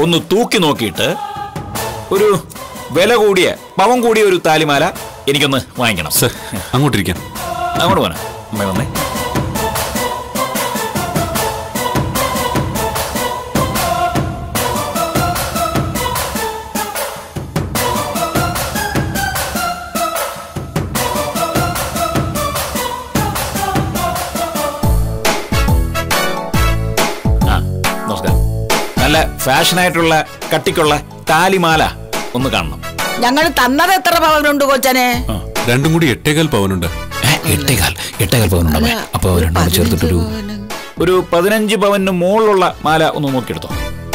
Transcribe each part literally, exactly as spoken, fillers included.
ഒന്ന് തൂക്കി നോക്കിയിട്ട് ഒരു വില കൂടിയ പവൻ കൂടിയ ഒരു താലിമാല എനിക്കൊന്ന് വാങ്ങിക്കണം. സർ, അങ്ങോട്ടിരിക്കാം. അങ്ങോട്ട് പോനാ അമ്മ വന്നേ. നല്ല ഫാഷനായിട്ടുള്ള കട്ടിക്കുള്ള താലിമാല ഒന്ന് കാണണം. ഞങ്ങൾ തന്നത് എത്ര പവനുണ്ട് കൊച്ചനെ? രണ്ടും കൂടി എട്ടേകാൽ പവനുണ്ട്. എട്ടേകാൽ എട്ടേകാൽ പവനുണ്ട്. അപ്പൊ രണ്ടും ചേർത്തിട്ടൊരു ഒരു പതിനഞ്ച് പവന് മുകളിലുള്ള മാല ഒന്ന് നോക്കിയെടുത്തോ.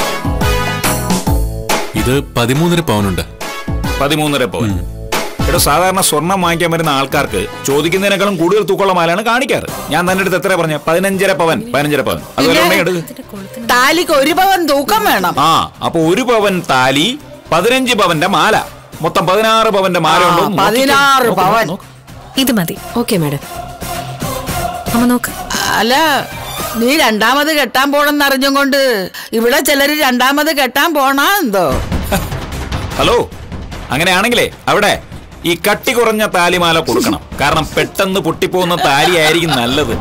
ഇത് പതിമൂന്നര പവനുണ്ട്. പതിമൂന്നര പവൻ. ഇവിടെ സാധാരണ സ്വർണം വാങ്ങിക്കാൻ വരുന്ന ആൾക്കാർക്ക് ചോദിക്കുന്നതിനേക്കാളും കൂടുതൽ തൂക്കമുള്ള മാലയാണ് കാണിക്കാറ്. ഞാൻ തന്നെ അടുത്ത് എത്ര പറഞ്ഞ പതിനഞ്ചര പവൻ പതിനഞ്ചര പവൻ അതുപോലെ താലിക്ക് ഒരു പവൻ തൂക്കം വേണം. ആ അപ്പൊ ഒരു പവൻ താലി, പതിനഞ്ച് പവന്റെ മാല, മൊത്തം പതിനാറ് പവന്റെ മാല ഉണ്ടോ? പതിനാറ് പവൻ. ഇത് മതി. Okay madam. അമ്മ നോക്ക്. അല്ല, നീ രണ്ടാമത് കെട്ടാൻ പോണെന്ന് അറിഞ്ഞും കൊണ്ട് ഇവിടെ ചിലര് രണ്ടാമത് കെട്ടാൻ പോണാ എന്തോ? ഹലോ, അങ്ങനെയാണെങ്കിലേ അവിടെ ഈ കട്ടി കുറഞ്ഞ താലിമാല കൊടുക്കണം. കാരണം പെട്ടെന്ന് പൊട്ടിപ്പോകുന്ന താലി ആയിരിക്കും നല്ലത്.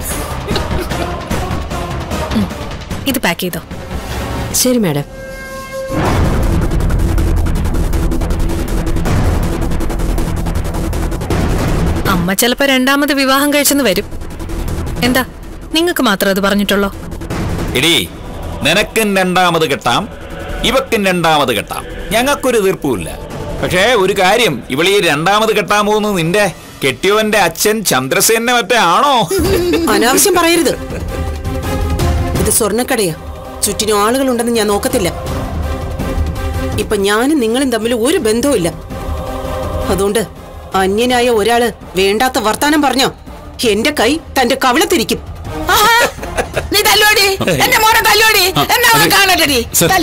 ഇത് പാക്ക് ചെയ്തോ. ശരി മാഡം. അമ്മ ചിലപ്പോ രണ്ടാമത് വിവാഹം കഴിച്ചെന്ന് വരും. എന്താ നിങ്ങൾക്ക് മാത്രം അത് പറഞ്ഞിട്ടുള്ളോ? എടീ, നിനക്കും രണ്ടാമത് കെട്ടാം, ഇവക്കും രണ്ടാമത് കെട്ടാം, ഞങ്ങൾക്കൊരു തീർപ്പുമില്ല. പക്ഷേ ഒരു കാര്യം, ഇവളീ രണ്ടാമത് കെട്ടാൻ പോകുന്നത് നിന്റെ കെട്ടിയവന്റെ അച്ഛൻ ചന്ദ്രസേനെ മറ്റേ ആണോ? അനാവശ്യം പറയരുത്. ഇത് സ്വർണ്ണക്കടയാ. ചുറ്റിനും ആളുകളുണ്ടെന്ന് ഞാൻ നോക്കത്തില്ല. ഇപ്പൊ ഞാനും നിങ്ങളും തമ്മിൽ ഒരു ബന്ധവുമില്ല. അതുകൊണ്ട് അന്യനായ ഒരാള് വേണ്ടാത്ത വർത്താനം പറഞ്ഞോ എന്റെ കൈ തന്റെ കവിളത്തിരിക്കും. നീ തല്ലോടി, എന്റെ മോനെ തല്ലോടി, എന്നാ കാണട്ടെടി.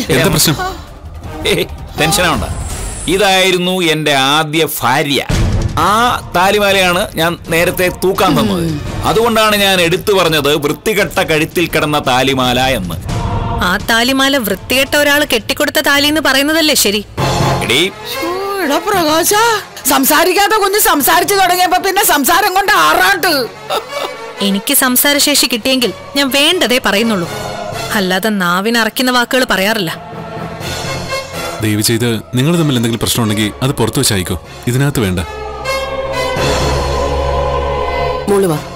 ടെൻഷനാവണ്ട. ഇതായിരുന്നു എന്റെ ആദ്യ ഭാര്യ. ആ താലിമാലയാണ് ഞാൻ നേരത്തെ തൂക്കാൻ തന്നത്. അതുകൊണ്ടാണ് ഞാൻ എടുത്തു പറഞ്ഞത് വൃത്തികെട്ട കഴുത്തിൽ കിടന്ന താലിമാല എന്ന്. ആ താലിമാല വൃത്തികെട്ട ഒരാള് കെട്ടിക്കൊടുത്ത താലി എന്ന് പറയുന്നതല്ലേ ശരി? പ്രകാശ, സംസാരിക്കാത്ത കുഞ്ഞ് സംസാരിച്ചു തുടങ്ങിയപ്പോ പിന്നെ സംസാരം കൊണ്ട് ആറാട്ട്. എനിക്ക് സംസാരശേഷി കിട്ടിയെങ്കിൽ ഞാൻ വേണ്ടതേ പറയുന്നുള്ളൂ, അല്ലാതെ നാവിനറക്കുന്ന വാക്കുകൾ പറയാറില്ല. ദയവ് ചെയ്ത് നിങ്ങൾ തമ്മിൽ എന്തെങ്കിലും പ്രശ്നമുണ്ടെങ്കിൽ അത് പുറത്തു വെച്ചായിക്കോ. ഇതിനകത്ത് വേണ്ട. മോളുവാ.